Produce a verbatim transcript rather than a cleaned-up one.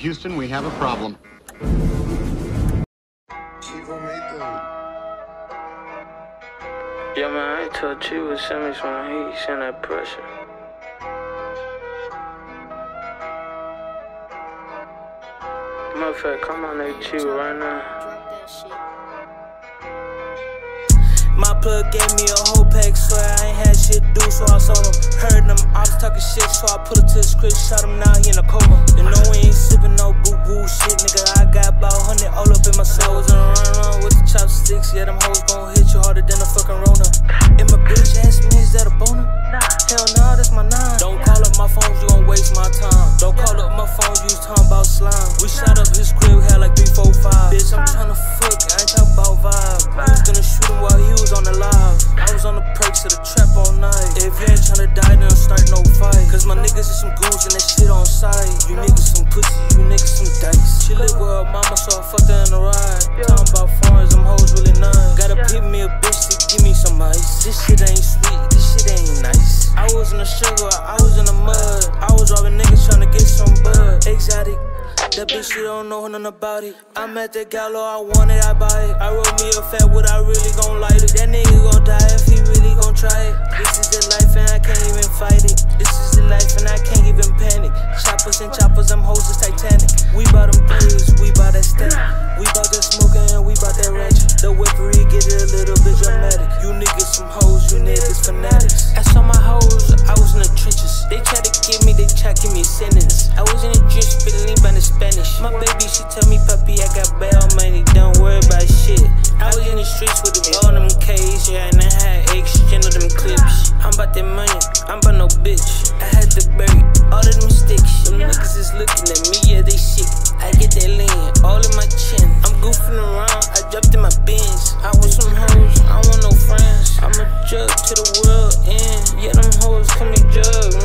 Houston, we have a problem. Yeah, man, I told you with send me some heat, send that pressure. Matter of fact, come on that chill right now. My plug gave me a whole pack, so I ain't had shit to do, so I sold him. Heard them ops talking shit, so I put it to the script, shot him, now he in a coma. You know we ain't sippin' no boo-boo shit, nigga. I got about a hundred all up in my soul. I was on a run run with the chopsticks, yeah, them hoes gon' hit you harder than a fucking Rona. And my bitch asked me, is that a boner? Hell nah, that's my nine. Don't call up my phone, you gon' waste my time. Don't call up my phone, you was talking about slime. We shot up his crib, had like three, four, five. Bitch, I'm tryna fuck, I ain't talking about vibe. I was gonna shoot him while he was on the live. I was on the perks of the trap all night. If you ain't tryna die, then start no fight. Cause my niggas is some goons and that shit on sight. You niggas some pussy, you niggas some dice. She live with her mama, so I fucked her in the ride. Talking about foreigns, them hoes really nice. Gotta pick me a bitch to give me some ice. This shit ain't sweet, this shit ain't nice. I was in the sugar, I was in the mud. I was robbing niggas tryna get some bud. Exotic, that bitch, she don't know nothing about it. I'm at the gallo, I want it, I buy it. I wrote me a fat wood, I really gon' light it. That nigga gon' die if he really gon' try it. This is the life and I can't even fight it. This is the life and I can't even panic. Choppers and choppers, them hoes is Titanic. We bout them pills, we bout that steak. We bout that smoking and we bout that ratchet. The whippery get it a little bit dramatic. You niggas some hoes, you niggas fanatics. I saw my hoes, I was in the trenches. They try to get me, they try to give me a sentence. I was in the drip, spitting lean by the Spanish. My baby, she tell me, papi, I got bail money, don't worry about shit. I was in the streets with all them K's, yeah, and I had exchange of them clips. I'm about that money, I'm about no bitch. I had to bury all of them sticks. Them niggas is looking at me, yeah, they sick. I get that lean, all in my chin. I'm goofing around, I jumped in my bins. I want some hoes, I want no friends. I'm a jug to the world end. Yeah, them hoes call me jug.